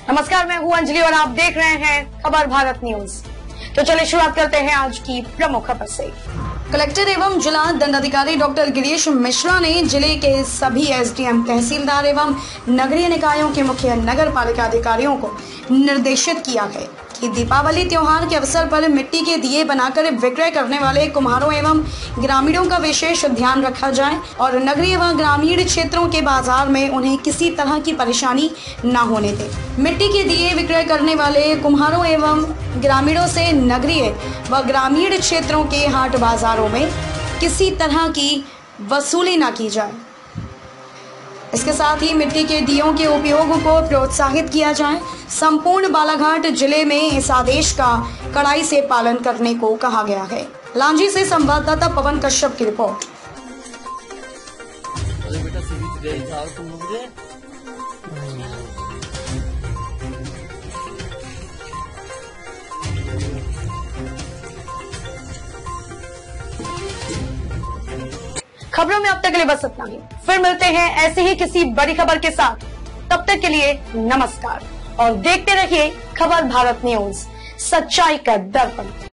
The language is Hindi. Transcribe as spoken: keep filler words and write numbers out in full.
नमस्कार, मैं हूं अंजलि और आप देख रहे हैं खबर भारत न्यूज। तो चलिए शुरुआत करते हैं आज की प्रमुख खबर से। कलेक्टर एवं जिला दंडाधिकारी डॉक्टर गिरीश मिश्रा ने जिले के सभी एसडीएम, तहसीलदार एवं नगरीय निकायों के मुख्य नगर पालिका अधिकारियों को निर्देशित किया है कि दीपावली त्योहार के अवसर पर मिट्टी के दिए बनाकर विक्रय करने वाले कुम्हारों एवं ग्रामीणों का विशेष ध्यान रखा जाए और नगरीय व ग्रामीण क्षेत्रों के बाजार में उन्हें किसी तरह की परेशानी न होने दें। मिट्टी के दिए विक्रय करने वाले कुम्हारों एवं ग्रामीणों से नगरीय व ग्रामीण क्षेत्रों के हाट बाजारों में किसी तरह की वसूली न की जाए। इसके साथ ही मिट्टी के दियों के उपयोग को प्रोत्साहित किया जाए। संपूर्ण बालाघाट जिले में इस आदेश का कड़ाई से पालन करने को कहा गया है। लांजी से संवाददाता पवन कश्यप की रिपोर्ट। खबरों में अब तक के लिए बस इतना ही। फिर मिलते हैं ऐसे ही किसी बड़ी खबर के साथ। तब तक के लिए नमस्कार और देखते रहिए खबर भारत न्यूज, सच्चाई का दर्पण।